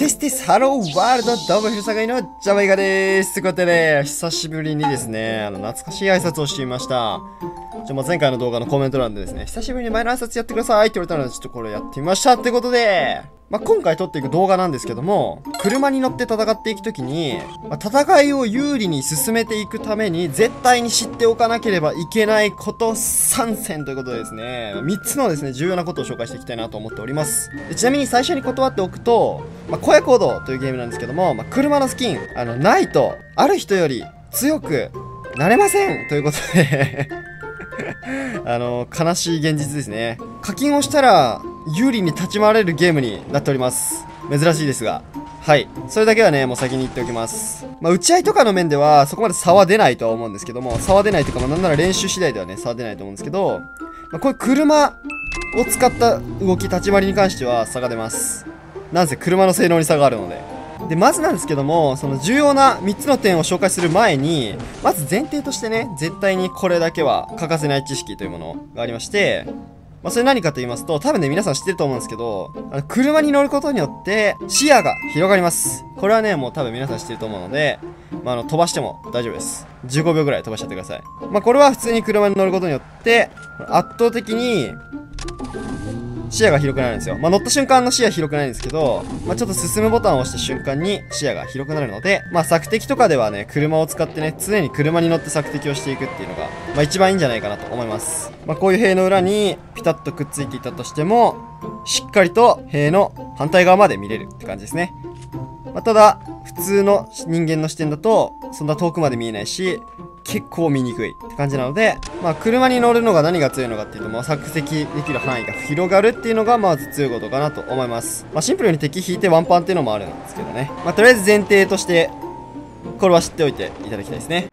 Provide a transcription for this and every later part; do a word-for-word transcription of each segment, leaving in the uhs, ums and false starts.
ティスティスハローワールドどうもひろさがいのジャマイカでーす。ということで、久しぶりにですね、あの、懐かしい挨拶をしてみました。じゃ、まあ、前回の動画のコメント欄でですね、久しぶりに前の挨拶やってくださいって言われたので、ちょっとこれやってみましたってことで、まあ、今回撮っていく動画なんですけども、車に乗って戦っていくときに、まあ、戦いを有利に進めていくために、絶対に知っておかなければいけないことさんせんということでですね、みっつのですね、重要なことを紹介していきたいなと思っております。でちなみに最初に断っておくと、まあ、荒野行動というゲームなんですけども、まあ、車のスキン、あの、ないと、ある人より強くなれませんということであの、悲しい現実ですね。課金をしたら、有利に立ち回れるゲームになっております。珍しいですが。はい。それだけはね、もう先に言っておきます。まあ、打ち合いとかの面では、そこまで差は出ないとは思うんですけども、差は出ないというか、まあ、なんなら練習次第ではね、差は出ないと思うんですけど、まあ、こういう車を使った動き、立ち回りに関しては差が出ます。なんせ車の性能に差があるので。で、まずなんですけども、その重要なみっつの点を紹介する前に、まず前提としてね、絶対にこれだけは欠かせない知識というものがありまして、まあ、それ何かと言いますと、多分ね、皆さん知ってると思うんですけど、あの、車に乗ることによって、視野が広がります。これはね、もう多分皆さん知ってると思うので、まあ、あの、飛ばしても大丈夫です。じゅうごびょうぐらい飛ばしちゃってください。まあ、これは普通に車に乗ることによって、圧倒的に、視野が広くなるんですよ。まあ、乗った瞬間の視野広くないんですけど、まあ、ちょっと進むボタンを押した瞬間に視野が広くなるので、まあ、索敵とかではね、車を使ってね、常に車に乗って索敵をしていくっていうのが、まあ、一番いいんじゃないかなと思います。まあ、こういう塀の裏にピタッとくっついていたとしても、しっかりと塀の反対側まで見れるって感じですね。まあ、ただ、普通の人間の視点だと、そんな遠くまで見えないし、結構見にくいって感じなので、まあ、車に乗るのが何が強いのかっていうと、まあ、索敵できる範囲が広がるっていうのが、まず強いことかなと思います。まあ、シンプルに敵引いてワンパンっていうのもあるんですけどね。まあ、とりあえず前提として、これは知っておいていただきたいですね。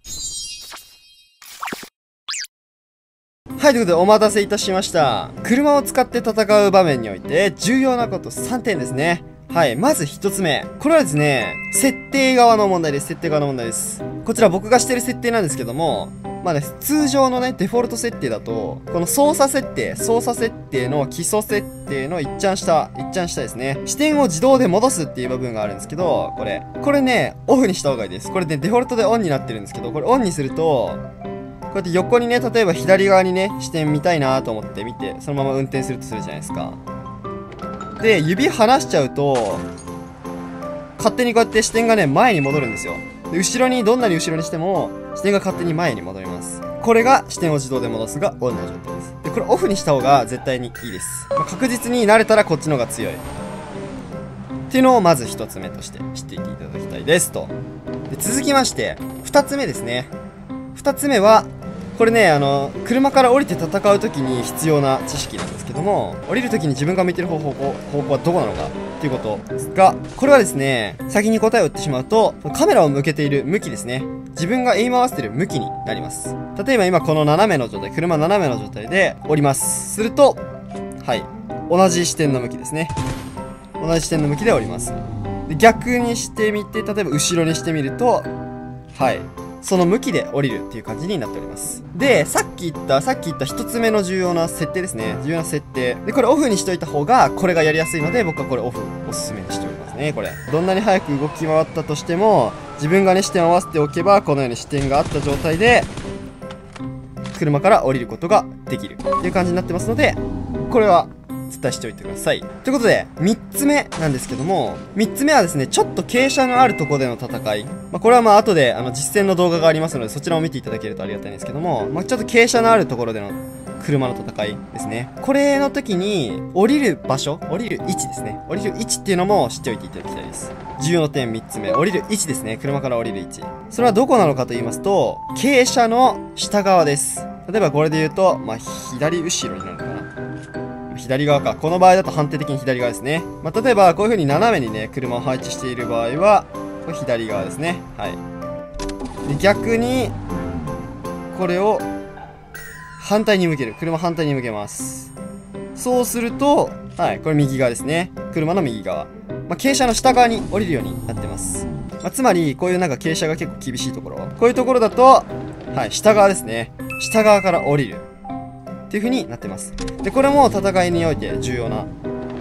はい、ということでお待たせいたしました。車を使って戦う場面において、重要なことさんてんですね。はい、まず一つ目。これはですね、設定側の問題です。設定側の問題です。こちら僕がしてる設定なんですけども、まあね、通常のね、デフォルト設定だと、この操作設定、操作設定の基礎設定のいっちゃん下、いっちゃん下ですね。視点を自動で戻すっていう部分があるんですけど、これ。これね、オフにした方がいいです。これね、デフォルトでオンになってるんですけど、これオンにすると、こうやって横にね、例えば左側にね、視点見たいなと思って見て、そのまま運転するとするじゃないですか。で、指離しちゃうと、勝手にこうやって視点がね、前に戻るんですよ。で、後ろに、どんなに後ろにしても、視点が勝手に前に戻ります。これが視点を自動で戻すがオンの状態です。で、これオフにした方が絶対にいいです。まあ、確実に慣れたらこっちの方が強い。っていうのをまず一つ目として知っていていただきたいですと。で、続きまして、二つ目ですね。二つ目は、これね、あの、車から降りて戦う時に必要な知識なんですけども、降りる時に自分が向いてる方向、方向はどこなのかっていうことですが、これはですね、先に答えを言ってしまうと、カメラを向けている向きですね。自分がエイム合わせてる向きになります。例えば今この斜めの状態、車斜めの状態で降ります。すると、はい、同じ視点の向きですね。同じ視点の向きで降ります。で、逆にしてみて、例えば後ろにしてみると、はい。その向きで降りるっていう感じになっております。で、さっき言った、さっき言った一つ目の重要な設定ですね。重要な設定。で、これオフにしといた方が、これがやりやすいので、僕はこれオフおすすめにしておりますね、これ。どんなに早く動き回ったとしても、自分がね、視点を合わせておけば、このように視点があった状態で、車から降りることができるっていう感じになってますので、これは、伝えしておいてください。ということで、三つ目なんですけども、三つ目はですね、ちょっと傾斜のあるところでの戦い。まあ、これはまあ後で、あの、実践の動画がありますので、そちらを見ていただけるとありがたいんですけども、まあ、ちょっと傾斜のあるところでの車の戦いですね。これの時に、降りる場所、降りる位置ですね。降りる位置っていうのも知っておいていただきたいです。重要点三つ目、降りる位置ですね。車から降りる位置。それはどこなのかと言いますと、傾斜の下側です。例えばこれで言うと、まあ、左後ろになるのかな。左側か。この場合だと判定的に左側ですね。まあ、例えば、こういう風に斜めにね、車を配置している場合は、これ左側ですね。はい。で、逆に、これを、反対に向ける。車反対に向けます。そうすると、はい、これ右側ですね。車の右側。まあ、傾斜の下側に降りるようになってます。まあ、つまり、こういうなんか傾斜が結構厳しいところ。こういうところだと、はい、下側ですね。下側から降りる。っていう風になってます。で、これも戦いにおいて重要な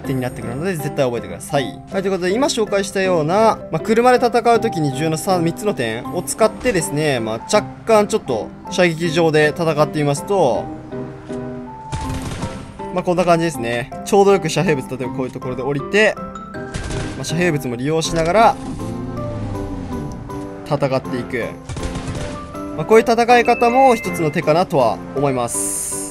点になってくるので、絶対覚えてください。はい、ということで、今紹介したような、まあ、車で戦う時に重要なみっつの点を使ってですね、まあ、若干ちょっと射撃場で戦ってみますと、まあ、こんな感じですね。ちょうどよく遮蔽物、例えばこういうところで降りて、まあ、遮蔽物も利用しながら戦っていく。まあ、こういう戦い方も一つの手かなとは思います。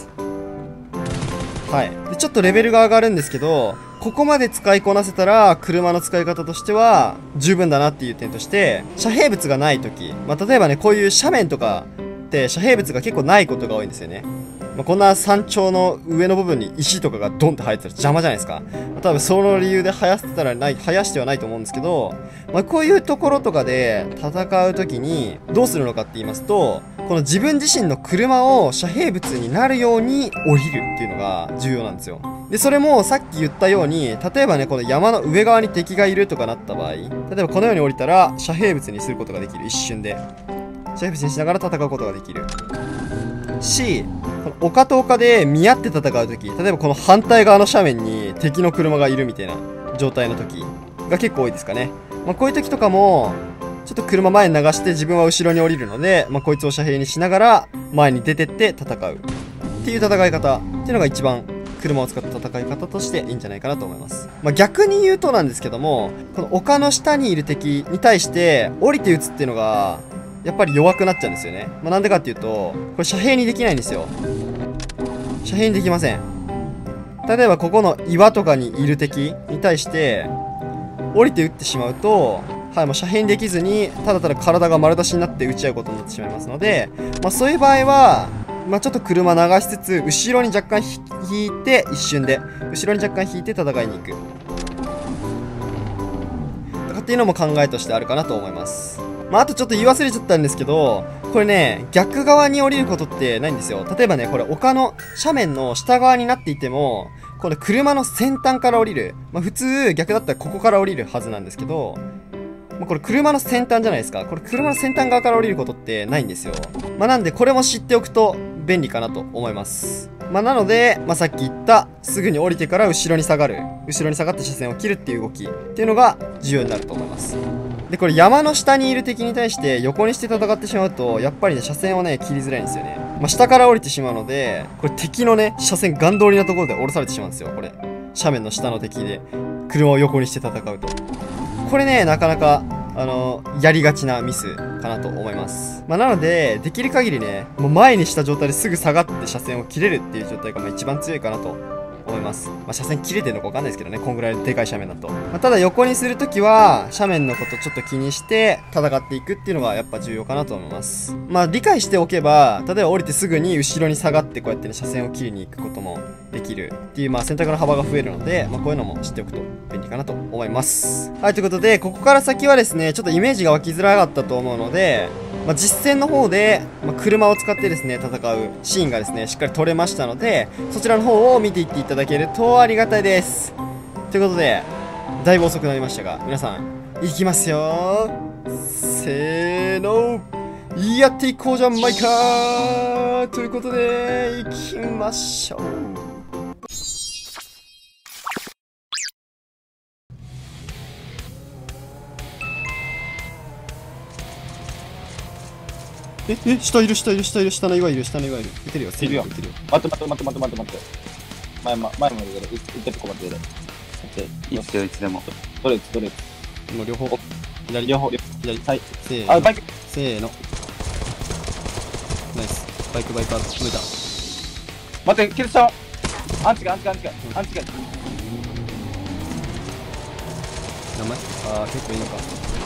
はい。で、ちょっとレベルが上がるんですけど、ここまで使いこなせたら、車の使い方としては十分だなっていう点として、遮蔽物がない時、まあ、例えばね、こういう斜面とかって遮蔽物が結構ないことが多いんですよね。まあ、こんな山頂の上の部分に石とかがドンって生えてたら邪魔じゃないですか。まあ、多分その理由で生やしてたらない、生やしてはないと思うんですけど、まあ、こういうところとかで戦う時にどうするのかって言いますと、この自分自身の車を遮蔽物になるように降りるっていうのが重要なんですよ。で、それもさっき言ったように、例えばね、この山の上側に敵がいるとかなった場合、例えばこのように降りたら遮蔽物にすることができる。一瞬で。遮蔽物にしながら戦うことができる。し、この丘と丘で見合って戦うとき、例えばこの反対側の斜面に敵の車がいるみたいな状態のときが結構多いですかね。まあ、こういうときとかも、ちょっと車前に流して自分は後ろに降りるので、まあ、こいつを遮蔽にしながら前に出てって戦うっていう戦い方っていうのが一番車を使った戦い方としていいんじゃないかなと思います。まあ、逆に言うとなんですけども、この丘の下にいる敵に対して降りて撃つっていうのがやっぱり弱くなっちゃうんですよね。まあ、なんでかっていうと、これ遮蔽にできないんですよ。遮蔽にできません。例えばここの岩とかにいる敵に対して降りて撃ってしまうと、はい、もう遮蔽にできずにただただ体が丸出しになって撃ち合うことになってしまいますので、まあ、そういう場合は、まあ、ちょっと車流しつつ後ろに若干引いて、一瞬で後ろに若干引いて戦いに行くとかっていうのも考えとしてあるかなと思います。まあ、あとちょっと言い忘れちゃったんですけど、これね、逆側に降りることってないんですよ。例えばね、これ丘の斜面の下側になっていても、この車の先端から降りる。まあ、普通逆だったらここから降りるはずなんですけど、まあ、これ車の先端じゃないですか。これ車の先端側から降りることってないんですよ。まあ、なんでこれも知っておくと便利かなと思います。まあ、なので、まあ、さっき言ったすぐに降りてから後ろに下がる、後ろに下がって車線を切るっていう動きっていうのが重要になると思います。で、これ山の下にいる敵に対して横にして戦ってしまうと、やっぱりね、車線をね、切りづらいんですよね。まあ、下から降りてしまうので、これ敵のね、車線ガン通りなところで降ろされてしまうんですよ、これ。斜面の下の敵で、車を横にして戦うと。これね、なかなか、あの、やりがちなミスかなと思います。まあ、なので、できる限りね、もう前にした状態ですぐ下がって車線を切れるっていう状態がまあ一番強いかなと思います。まあ、車線切れてるのかわかんないですけどね、こんぐらいでかい斜面だと。まあ、ただ横にするときは、斜面のことちょっと気にして戦っていくっていうのがやっぱ重要かなと思います。まあ、理解しておけば、例えば降りてすぐに後ろに下がってこうやってね、車線を切りに行くこともできるっていう、まあ、選択の幅が増えるので、まあ、こういうのも知っておくと便利かなと思います。はい、ということで、ここから先はですね、ちょっとイメージが湧きづらかったと思うので、まあ、実戦の方で、まあ、車を使ってですね、戦うシーンがですね、しっかり撮れましたので、そちらの方を見ていっていただけるとありがたいです。ということで、だいぶ遅くなりましたが、皆さん、いきますよ。せーの。やっていこうじゃんマイカーということで、いきましょう。え、え、下いる、下いる、下いる、下の岩いる、下の岩いる。いてるよ、 いるよ。待って待って待って待って待って待って。前も、前もいるけど、一回ここ待ってくれ。 いいっすよ、いつでも。 どれどれもう両方。左、 両方、 左。 はい。 せーの。 あ、バイク。 せーの。ナイス。バイク、バイク、止めた。 待って、キルした。アンチが、アンチが、アンチが、アンチが。 名前あー、結構いいのか。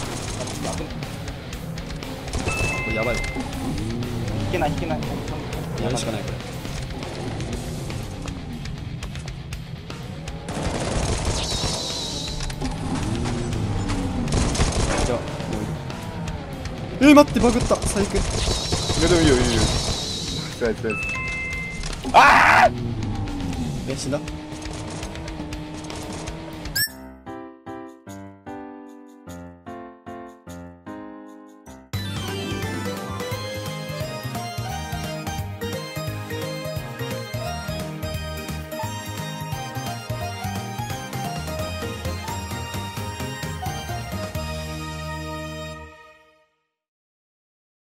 これやばい。 いけない、いけない。 やるしかない、これ。じゃあ、もういい。えー、待って、バグった。最悪。 いや、でもいいよ、いいよ。とりあえず、とりあえず。ああえ、死んだ